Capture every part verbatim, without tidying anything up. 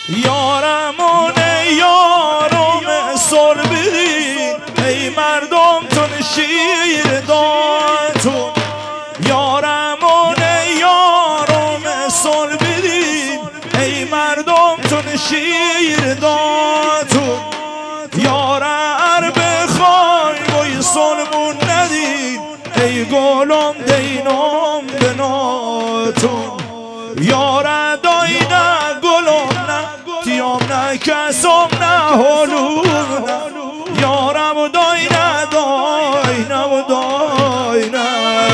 یارمون یارم سربی ای مردم تون شیر داتون یارمون یارم سربی ای مردم تون شیر داتون یارم بخوای وی سلمون ندید ای گلم دینم بناتون یار داینا گلم نه تیام نه کسم نه هلوم نه یارم داینا داینا داینا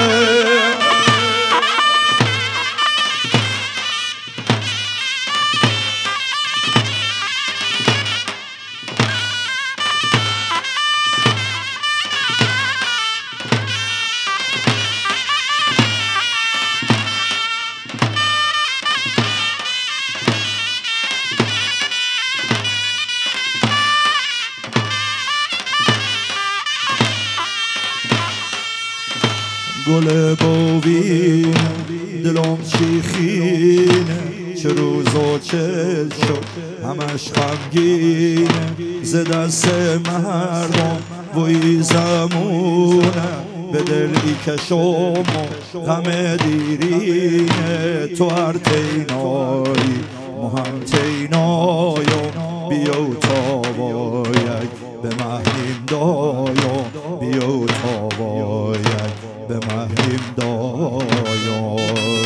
گل بوین دلم شیخینه چه روز و چه شد همش غمگینه ز دست مردم وی زمونه به دل بیکشم و غم دیرینه تو هر تینایی مهم تینایم بیو تا باید به مهنیم دایم بیو تا باید به مهنیم دایم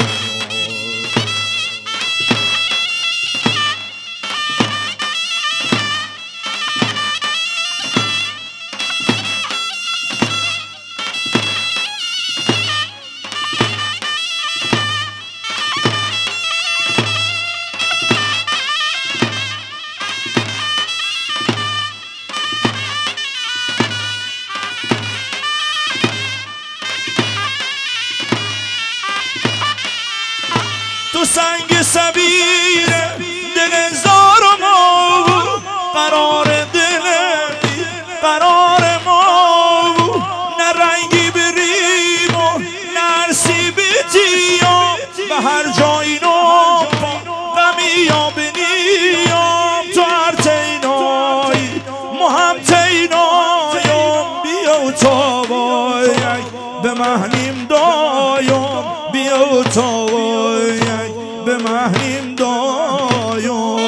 تو سنگ سبیر دل زار ما قرار دل قرار ما نه رنگی بریم و نه ارسی بیتیم به هر جایی نو غمی یا بنیم تو هر تینایی مهم تینایم بیو تا باید به مهنیم دایم بیو تا باید به مهنیم دایم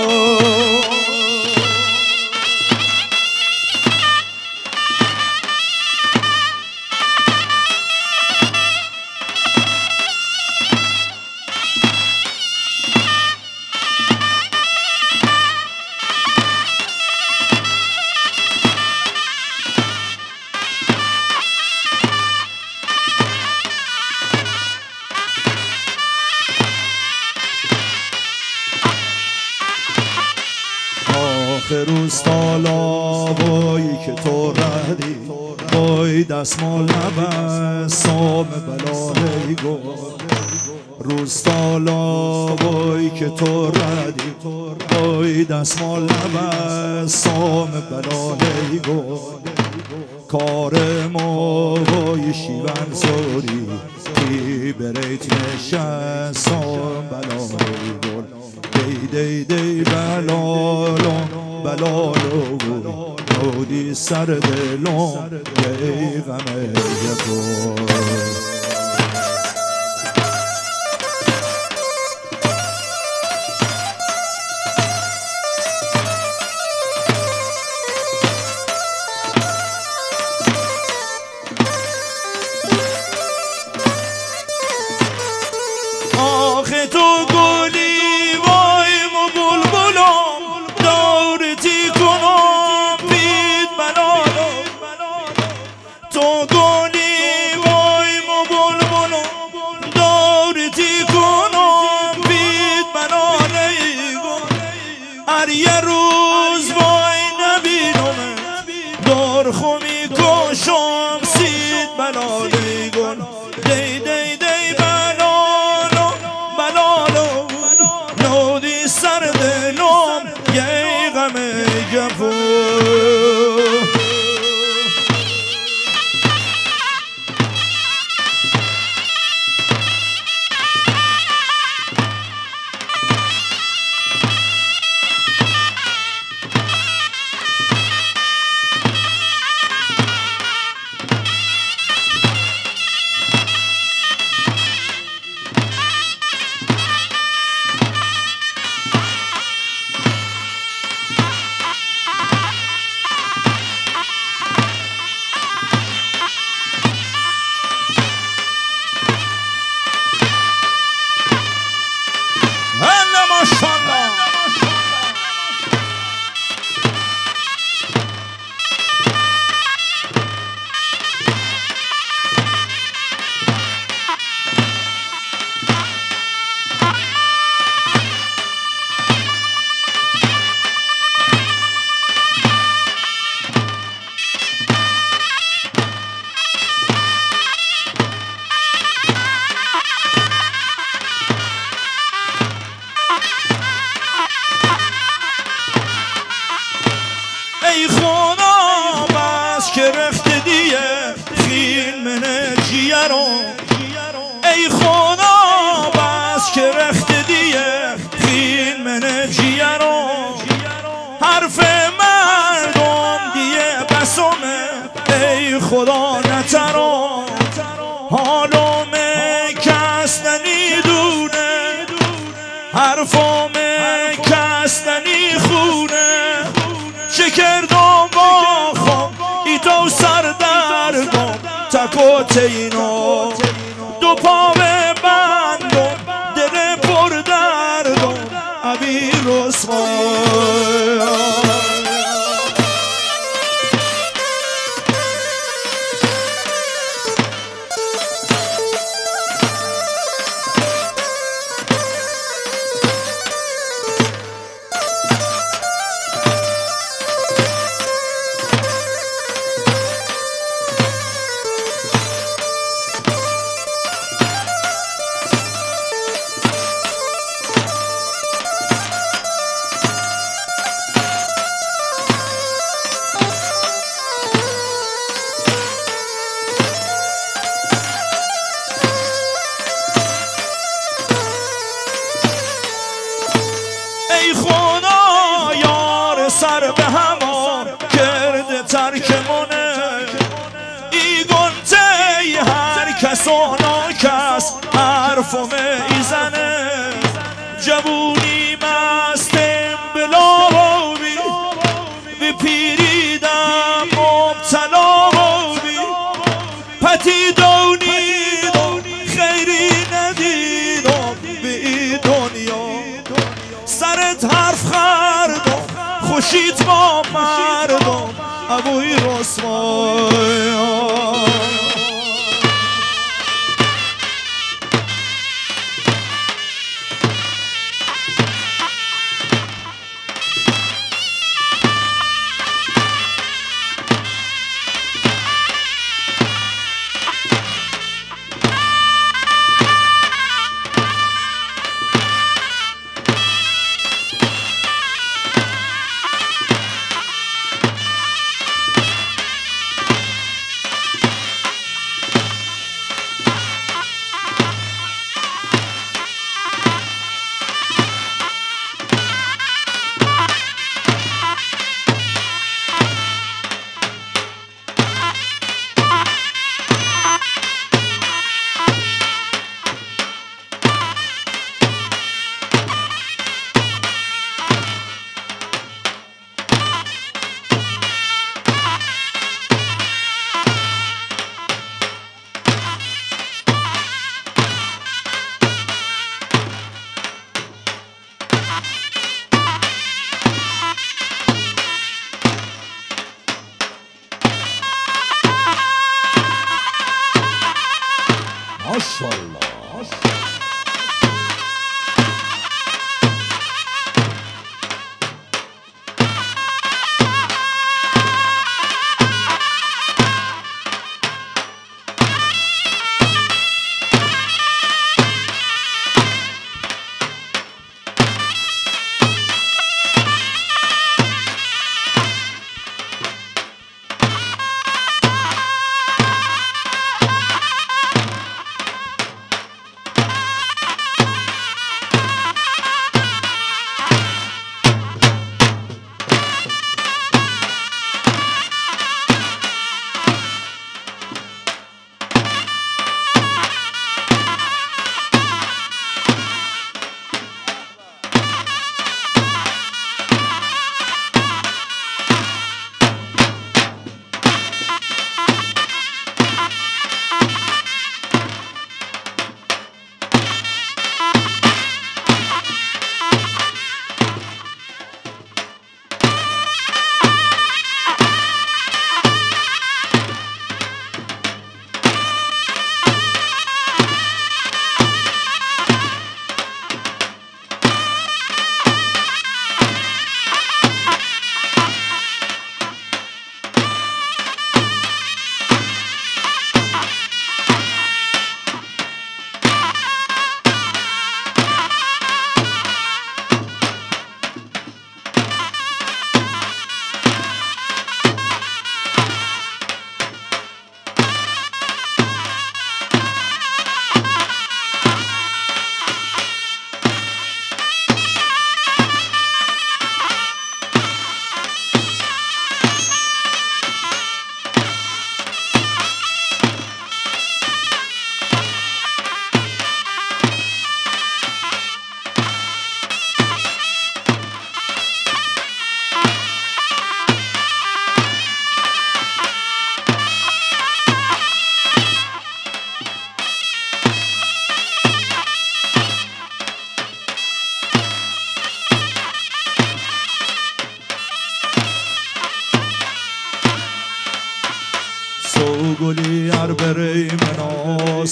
آخر روستالا وای که تو ردی وای دستمال نبستم بلای گل روستالا وای که تو ردی وای دستمال نبستم بلای گل کار ما وای شیون زوری کی بریت نشستم بلای گل دی دی دی بلالو بلالو نودی سر دلم یه غم یکو آخه تو گلی وای مو بلبلم دورتی کنم بید بلالو تو گلی وای مو بلبلم دورتی کنم بید بلالو هر یه روز وای نبینم دور خومی کشم سید بلالو دی دی دی بلالو بلالو نودی سر دلم یه غم جفو ای خدا بس که رخت دیه خیل من جیرو حرف مردم دیه بسومه ای خدا نترو حالوم کس ننیدونه حرفوم کس ننیخونه چه کردم با خم ای تو سردردم تکو تینو دو پا به بندم دل پر دردم عبی رسوای ای خدا یار سر به همان کرده ترکمونه ای گنته هر کس و ناکس حرفم ایزنه جوونی مستم بلا بی به پیریدم مبتلا بی پتی دونیدم خیری ندیدم به ای دنیا سرت حرف خردم خوشیت با مردم ابوی رسوای ماشاءالله.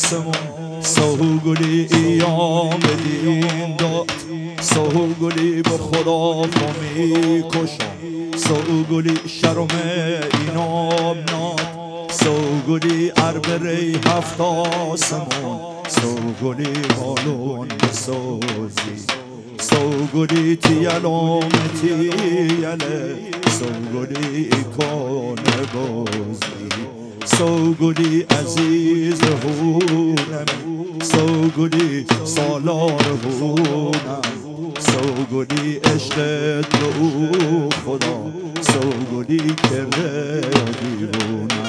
آسمون سوگلی ایام دین داد سوگلی به خدا فمی کشم سوگلی شرم اینام ناد سوگلی عربره هفت آسمون سوگلی بالون بسوزی سوگلی تیلوم تیله سوگلی کانه بازی سوگلی عزیز هونم سوگلی سالار هونم سوگلی عشقت به او خدا سوگلی کرده دیوونم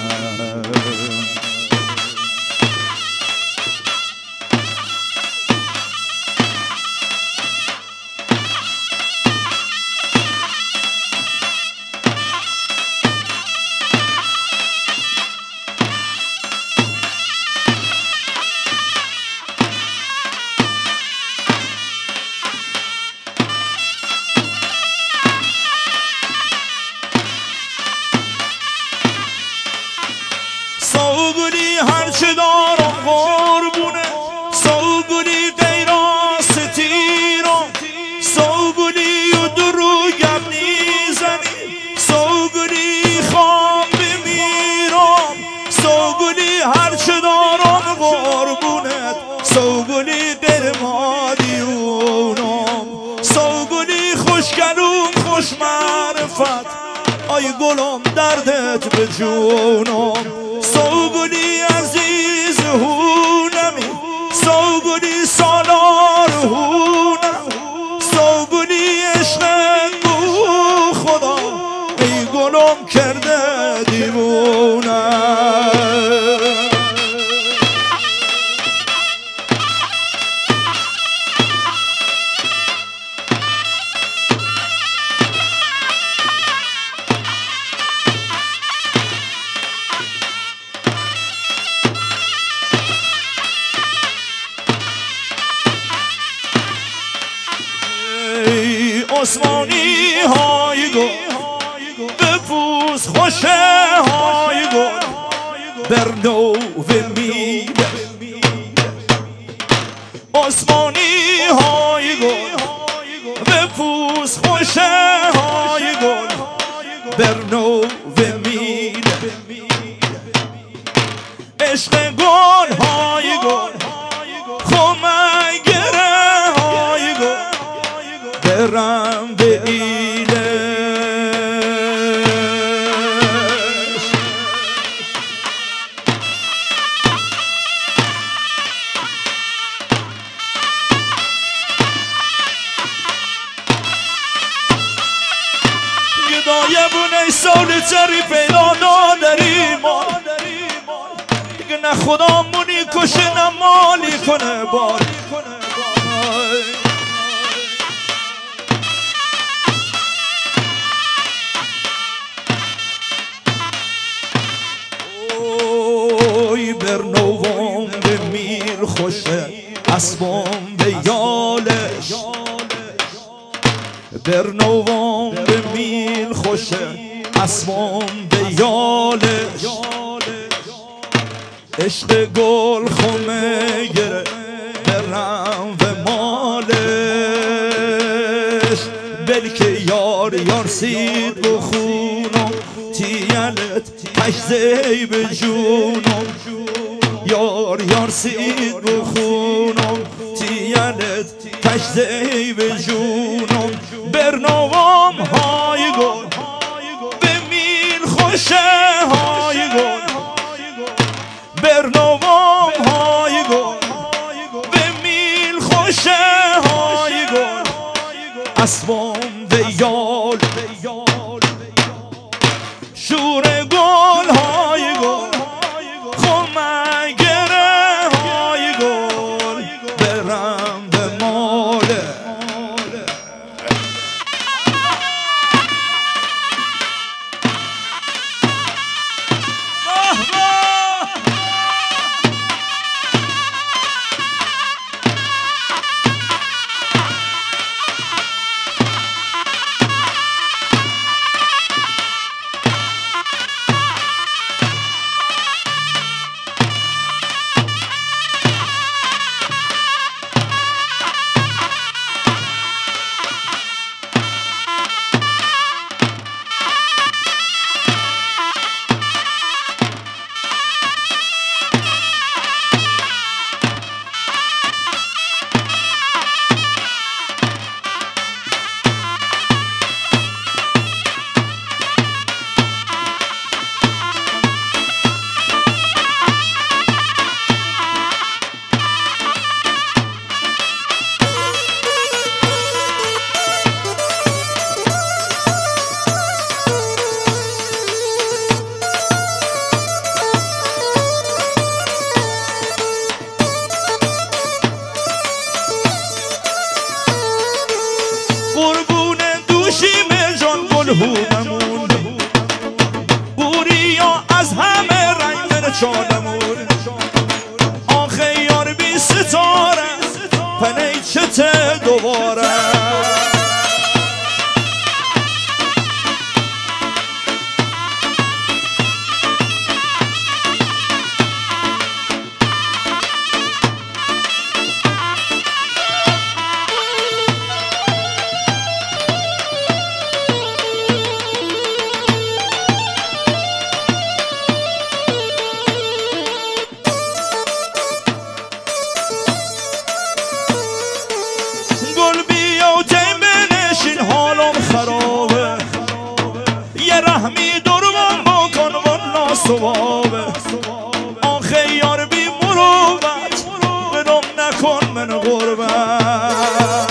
سوگلی هرچه دارم قربونه سوگلی غیراست تیرم سوگلی و دروگم نیزنی سوگلی خواب بمیرم سوگلی هرچه دارم قربونت سوگلی غیر مادیونم سوگلی خوشگلون خوش معرفت آی گلم دردت به جونم سوگلی عزیز هونمی سوگلی سالار هونم سوگلی عشق بو خدا ای گلم کرده دیوونم عثمانی های گل بپوز خوشه های گل بر نو میده عثمانی های گل بپوز خوشه های گل بر نو میده عشق گل های گل خمگره های گل برم به ایلش گدای بونه سال تری پیدا نداری ما دیگه نه خدا مونی کشه نه مالی کنه باری برنوام به میر خوشه اسبام به یالش برنوام به میر خوشه اسبام به یالش عشق گل خمه گره برم به مالش بلکه یار یار سید بخونم تیلت تشزی به جونم یار یار سید بخونم تیلت تشزی به جونم برنوام های گل به میل خوشه های گل برنوام های گل به میل خوشه های گل اسبام به یال شور گل های گل خمگره های گل برم به ماله هودمون بوریا از همه رنگ من چالمون آخه یار بی ستاره پنیچت دوباره گل بیا و تیمنشین حالم خرابه یه رحمی درمان بکن والله صوابه آخه یار بی مروبت بدم نکن من غربت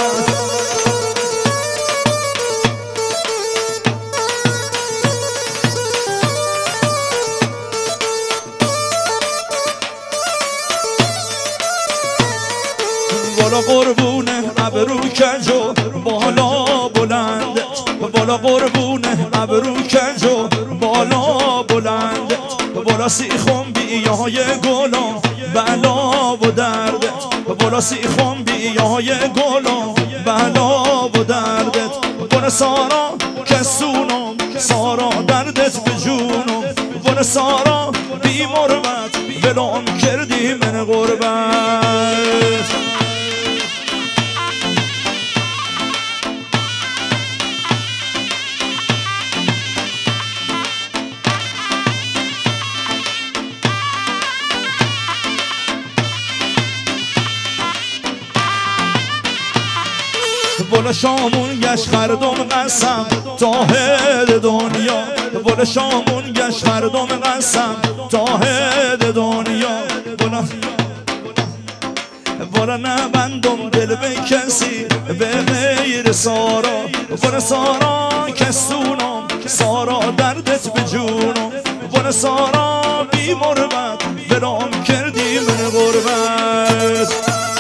بالا قربونه ابرو کج و بالا بلندت بالا قربونه ابرو کج و بالا بلندت بالا سیخم بیای گلم بلا و دردت بالا سیخم بیای گلم بلا و دردت بالا سارا کسونم سارا دردت به جونم بالا سارا بی مروت بلام کردی من غربت بالا شامون گشت خردم قسم تاهد دنیا بالا شامون گشت خردم قسم تاهد دنیا بالا بالا نبندم دل به کسی به غیر سارا بالا سارا کسونم سارا دردت به جونم بالا سارا بی مروت برام کردی من غربت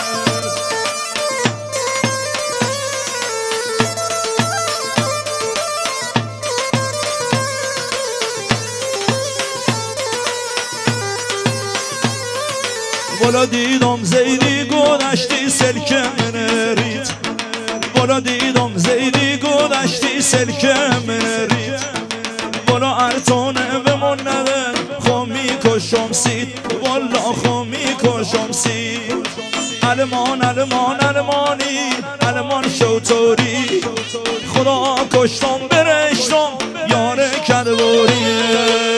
بالا دیدم زیدی گذشتی سلک من رید بالا دیدم زیدی گذشتی سلک من رید بالا ارتانه به من ندن خو میکشم سید والا خو میکشم سید علمان علمان علمانی علمان شوتوری خدا کشتم برشتم یار کدبوریه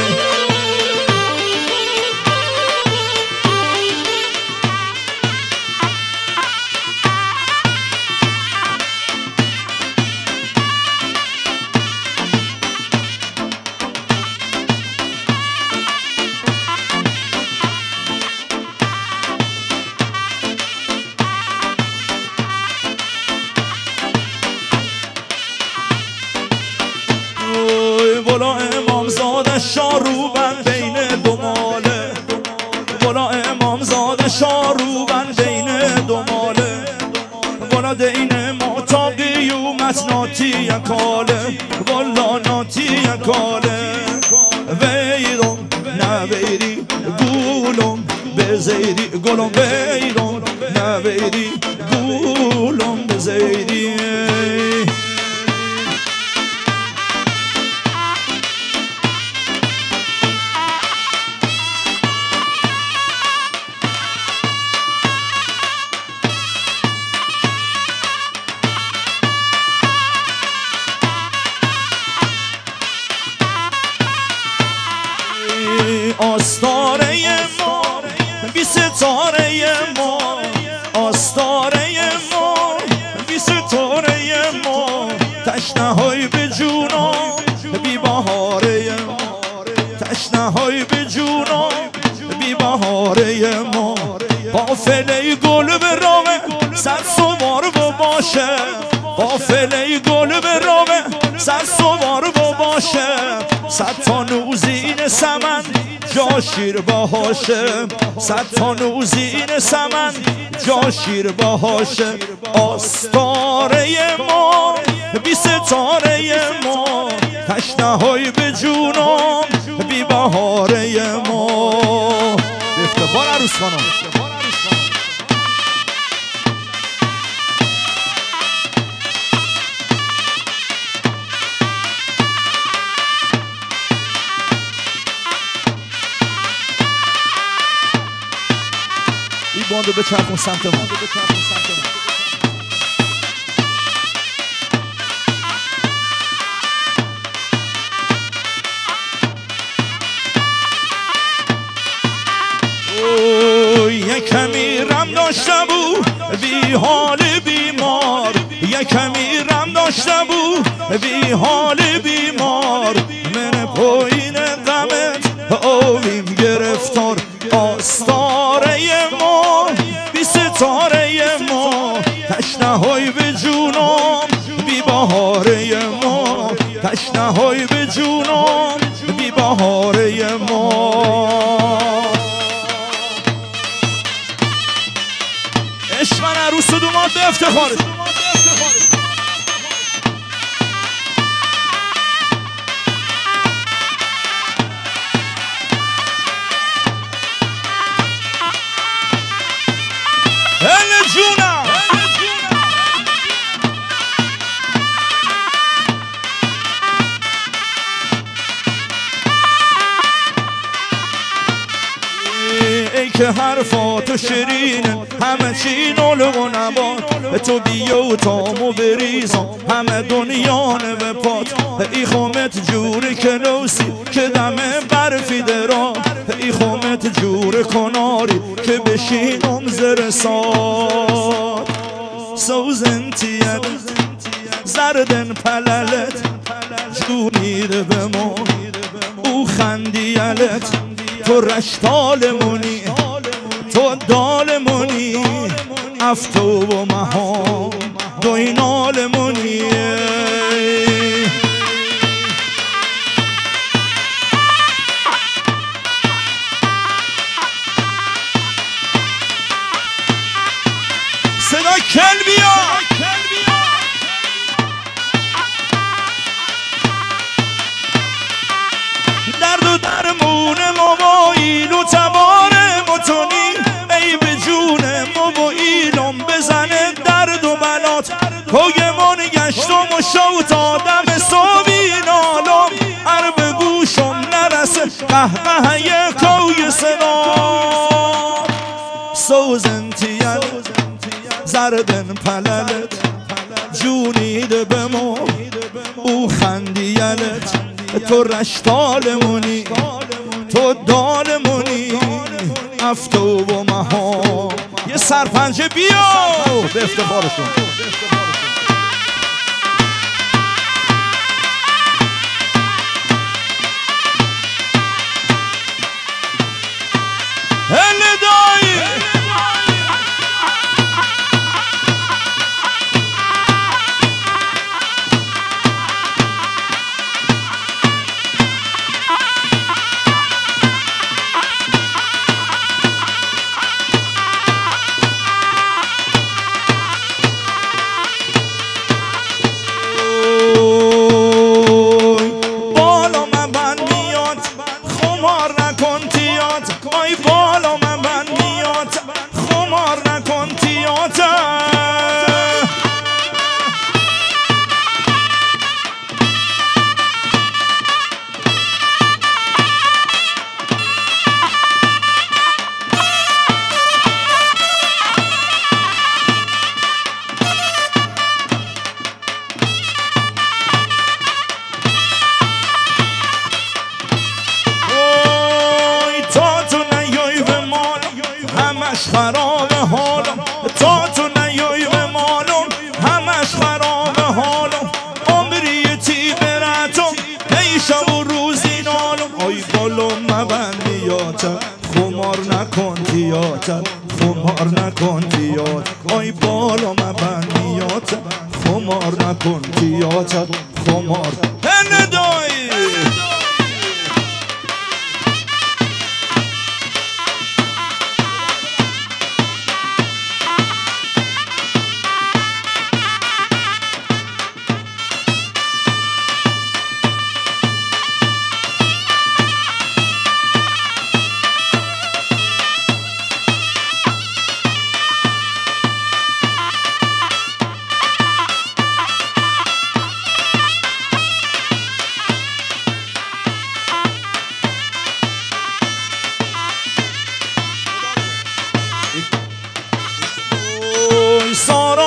بالا امام زاده شاروبن بین دو ماله بالا امام زاده شاروبن بین دو ماله بالا دین ما تا قیومت ناتی یکاله والا ناتی یکاله ویرم نویری گولم بزیری گلم ویرم نویری گولم بزیری آستاره ما بی ستاره ما آستاره ما بی ستاره ما تشنه های به جونم بی بهاره ما تشنه های به جونم بی بهاره ما قافله گل به راه صد سوار و باشه قافله گل به راه صد سوار و باشه صد تا نوزین سمن جا شیر باهاشه صد تا نوزین سمن جا شیر باهاشه آستاره ما بی ستاره ما، تشنه‌های به جونم بی بهاره ما. به افتخار عروس خانم. این باندو بچرخون سمت ما. یک کمی رم داشته بو بی حال بیمار، یک کمی رم داشته بو بی حال بیمار. من پایین غمت آویم گرفتار، آستاره ما بی ستاره ما، تشنه‌های به جونم بی بهاره ما، تشنه‌های به جونم بی بهاره ما. عشق عروس و دومات به افتخارش. هل جونم ای که حرفاتو شیرینه، همه چی ناله و نبات، تو بیا و تامو بریزم همه دنیا به پات. ای خومت جور کلوسی که دمه برفی درا، ای خومت جور کناری که بشینم زرسات. سوزنتیت زردن پللت جونیده به ما، او خندیلت تو رشتالمونی، تو دالمونی، افتو و مهام دوینالمونی. صدا کل بیا درد و درمون موبایل و تبار متونی، ای به جون موبایلم بزنه درد و بلات. کوگمون گشتم و شوت آدم سوینالم، هر به گوشم نرسه قهقه کوی صدا. سوزنتیل زردن پللت جونیده به ما، او خندیلت تو رشتالمونی، تو دالمونی، افتو و مهام. یه سرپنجه بیا به افتخارشون. هل دایی خراب حالم، تا تو نیای به مالم همش خراب حالم. عمری تی براتم ای شب و روزی نالم. آی بالم مبندیاتم خمار نکن تیاتم، خمار نکن تیاتم. آی بالم مبندیاتم خمار نکن تیاتم، خمار هندایی.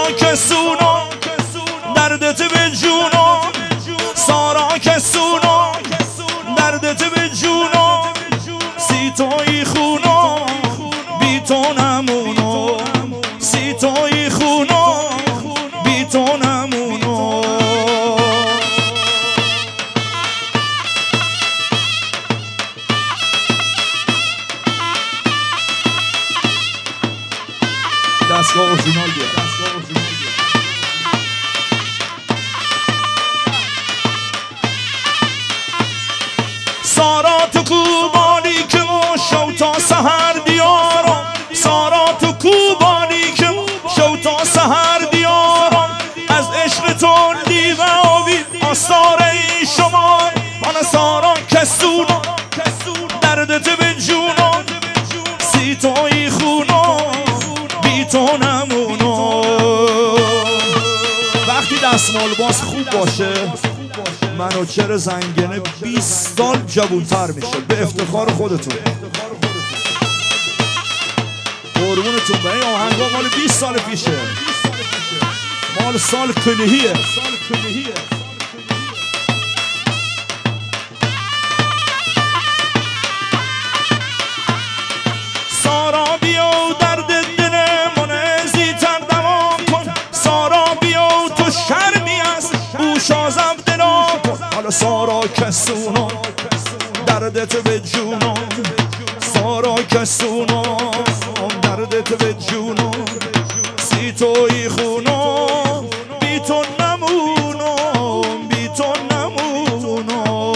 کسونا دردت به جونا سارا کسونا دردت به جونا سی توی خونا بی تو نمونو سی توی خونا بی تو نمونو دستگاه اورجینال بیار سارا تو کوبانی که ما شو تا سهر دیارم سارا تو کوبانی که ما شو تا سهر دیارم از عشق تو دیو آوید آستاره شما من سارا کسونا دردت به جونا سی توی خونا بی تو نمونو وقتی دستمال باز خوب باشه منوچهر زنگنه بیست سال جوان‌تر میشه به افتخار خودتون قربونتون به این آهنگا مال بیست سال پیشه مال سال کلیهیه سارا بیا درد دل من زیتر دوام کن سارا بیا تو شرمی است او شازم دلا کن حالا سارا کسونا دردت به جونا سارا کسونا دردت به جونا سی توی خونا بی تو نمونو بی تو نمونو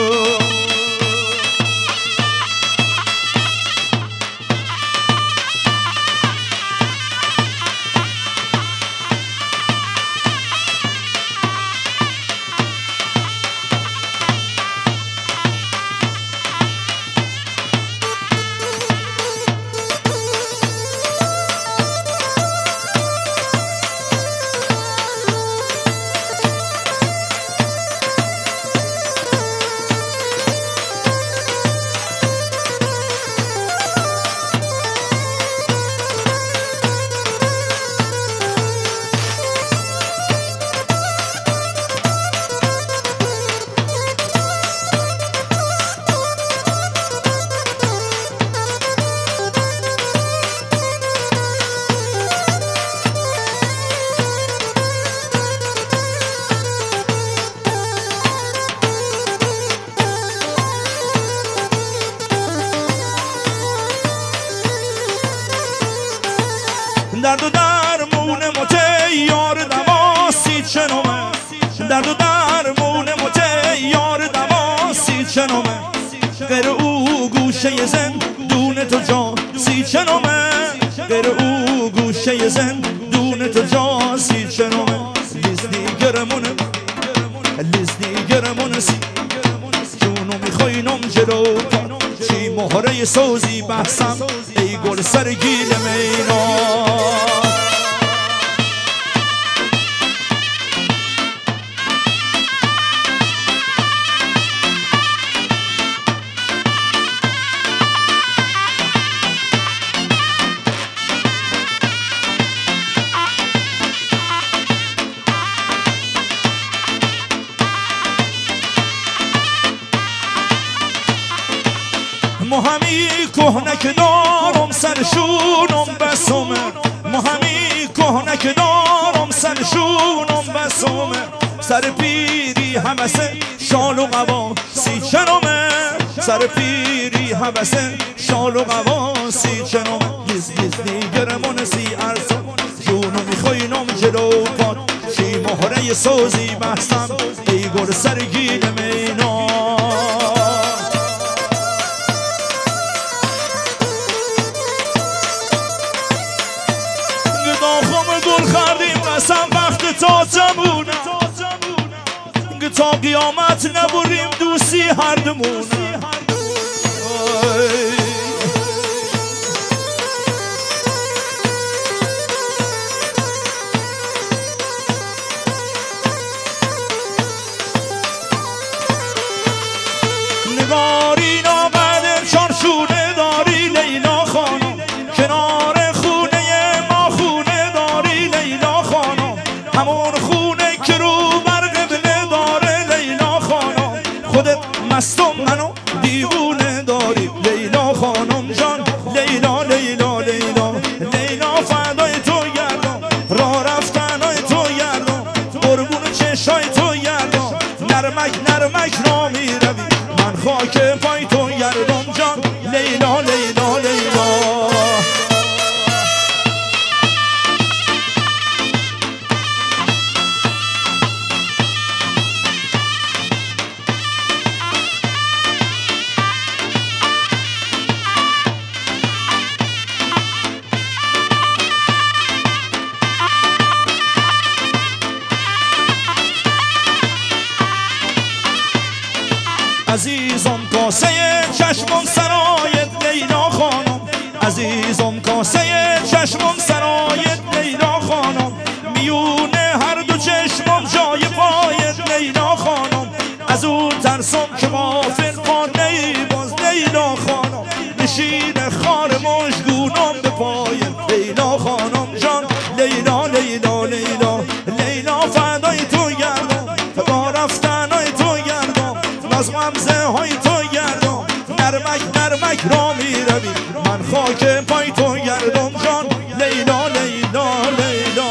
درد و درمون متیار دواسی چنومه درد و درمون متیار دواسی چنومه غیر او گوشه زندون تو جا سی چنومه غیر او گوشه زندون تو جا سی چنومه لیز دیگرمونه لیز دیگرمونه سی جونو میخواینم جلو چی مهره سوزی بحثم ای گل سر گیل مینا مهمی کهنک دارم سرشونم بسومه مهمی کهنک دارم سرشونم بسومه سر پیری همسه شال و قوا سی چنومه سر پیری همسه شال و قوا سی چنومه لیز لیز دیگرمون سی ارزم جونو میخواینم جلو پاد چی مهره سوزی بحثم ای گل سر گیل مینا گل خردیم قسم وقت تا جمونه تا قیامت نبریم دوستی هر دمونه نگاری ناقدر چارشونه داری لیلا خانم کنار خونه ما خونه داری لیلا خانم نرمک را می روی من خاک پای تو گردم جان لیلا لیلا لیلا عزیزم کاسه چشمم سرایت لیلا خانم عزیزم کاسه چشمم سرایت لیلا خانم میونه هر دو چشمم جای پایت لیلا خانم از اون ترسم که غافل پانه ای باز لیلا خانم نشین خار مشگونم به پایت لیلا خانم جان لیلا لیلا لیلا لیلا فدای تو گردم با رفتنای تو گردم از غمزه های تو گردم نرمک نرمک را می روی من خاک پای تو گردم جان لیلا لیلا لیلا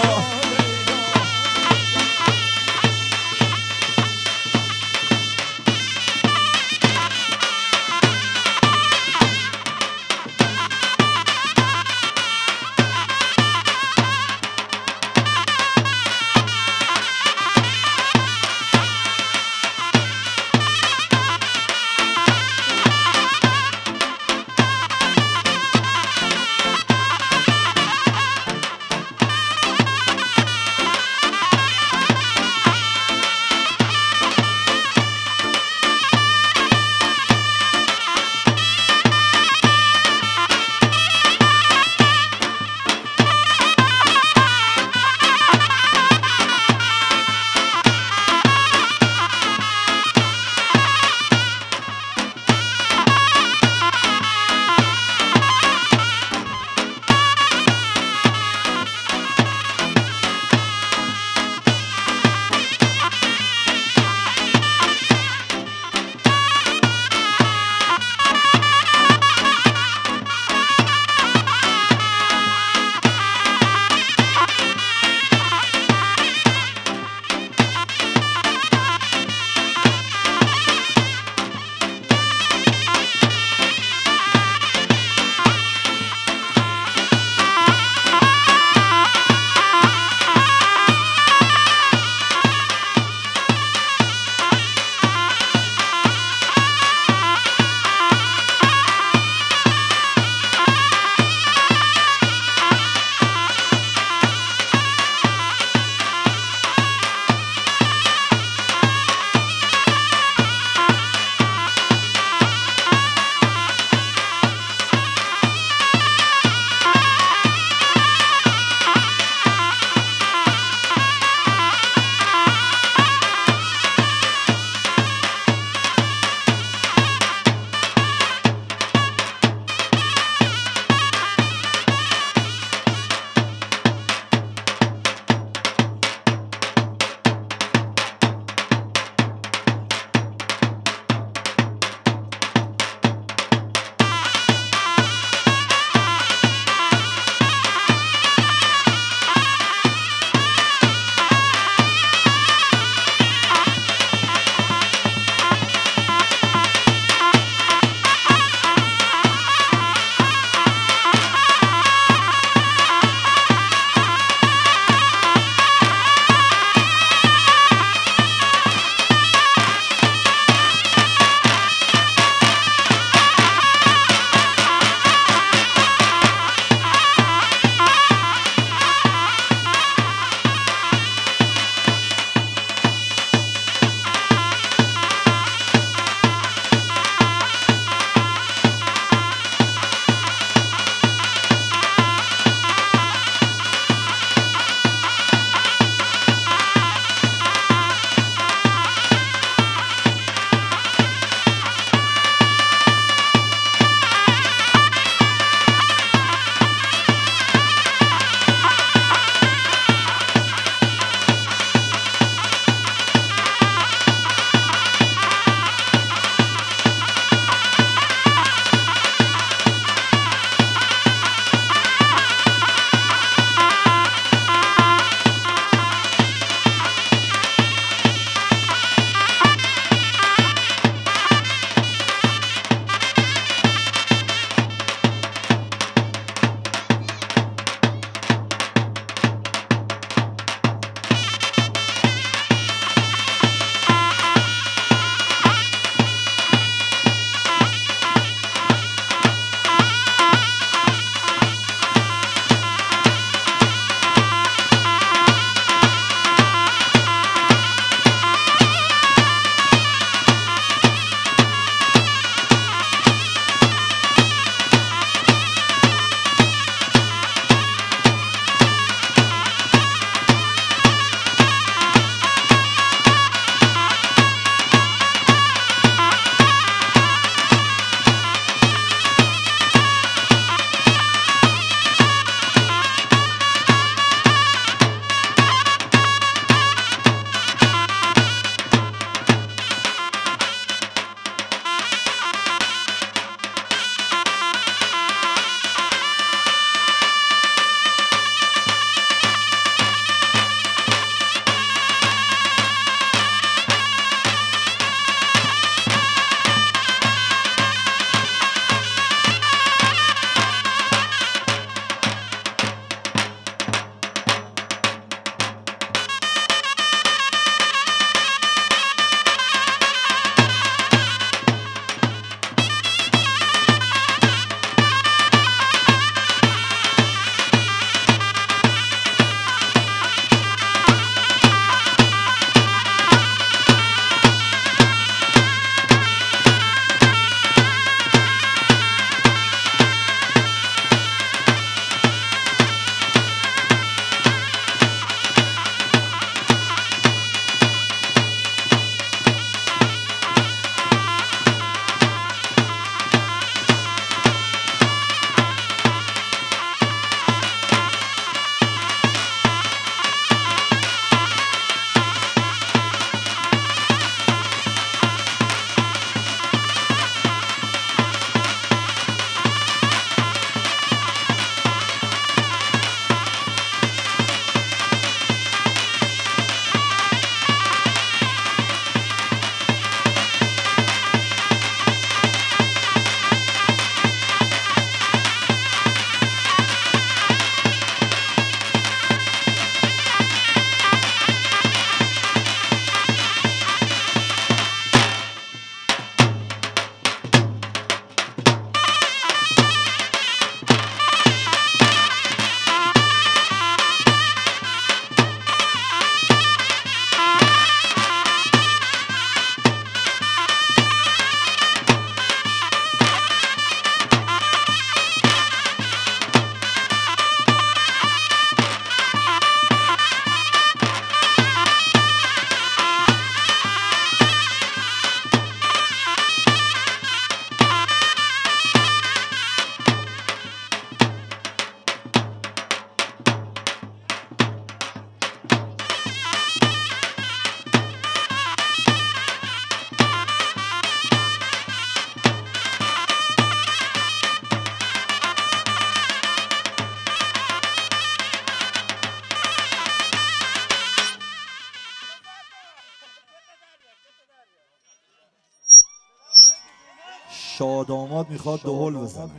شاداماد میخواد دهل بزنه.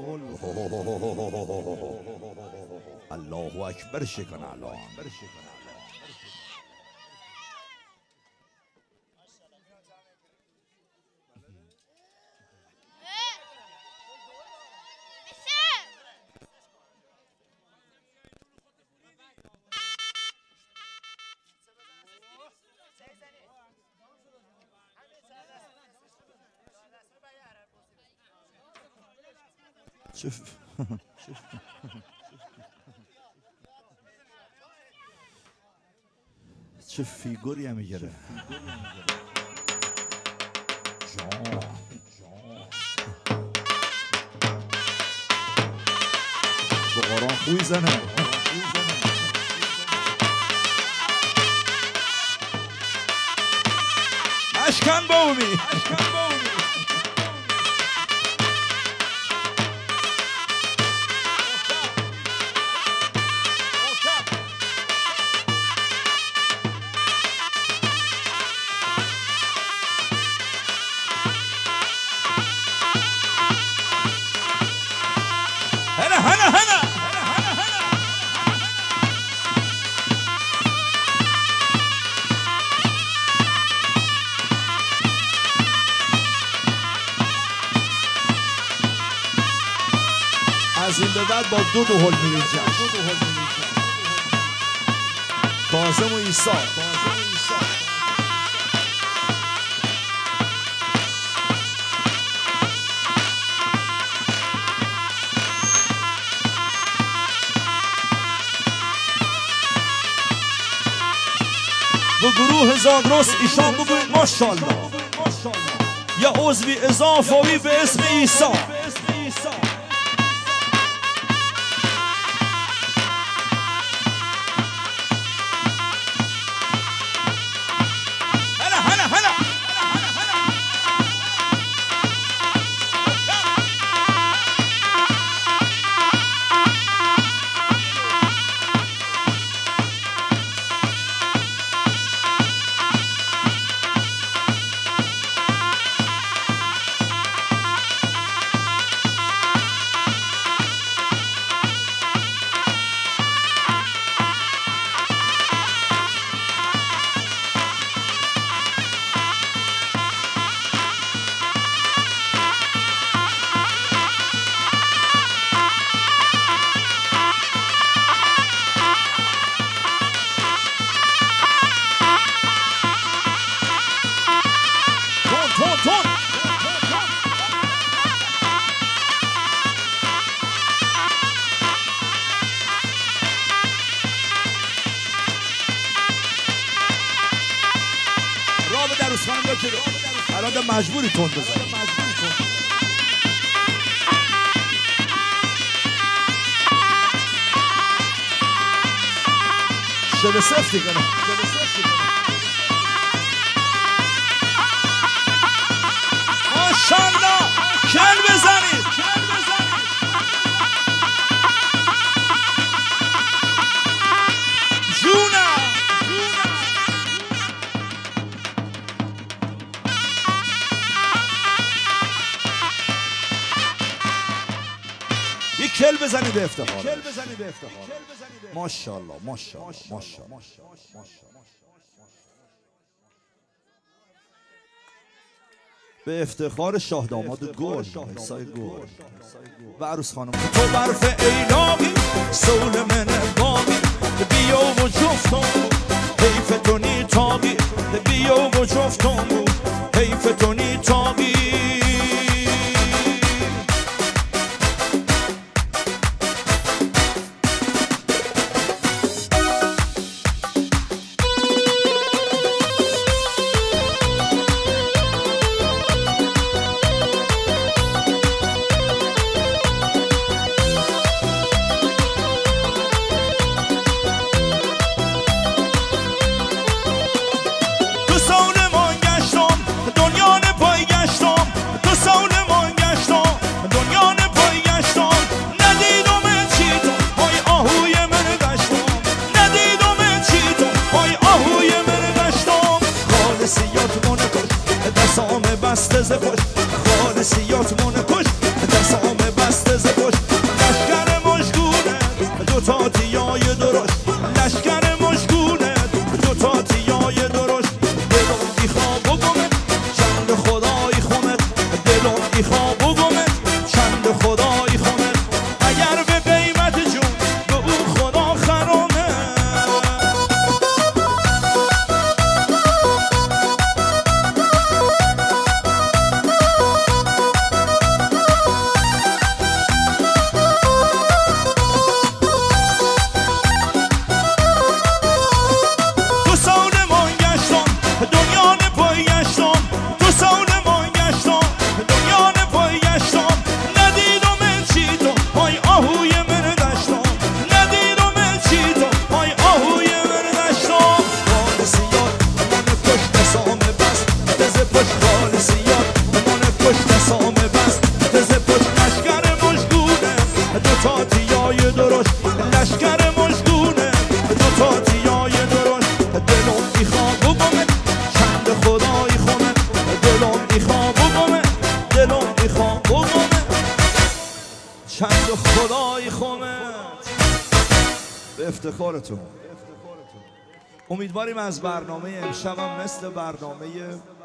الله اکبر شکن الله. شوف چه فیگوری هم میگره. جان بقاران خوی زنه. اشکن بومی از این به بعد با دو دهل میریم جشن. کاظم و عیسی. به گروه زاگرس ایشان بگوید ماشاءالله. یا عضوی اضافه‌ای به اسم عیسی. الان مجبوری تند بزنی. شده سفتی کنه. ماشاءالله کل بزنید. جونم کل بزنی به افتخار. کل بزنی به افتخار. ماشاءالله ماشاءالله ماشاءالله. به افتخار شاه داماد گل عیسی گل و عروس خانم. تو برف ایلاقی سول من باقی بیا و جفتم حیف تو نی تاقی بیا و جفتم حیف تو نی تاقی. تا تیای درشت لشکر مجدونه، دو تا تیای درشت دلم میخوام بگمه چند خدای خونه، دلم میخوام بگمه دلم میخوام بگمه چند خدای خونه. به افتخارتون. امیدواریم از برنامه امشبم مثل برنامه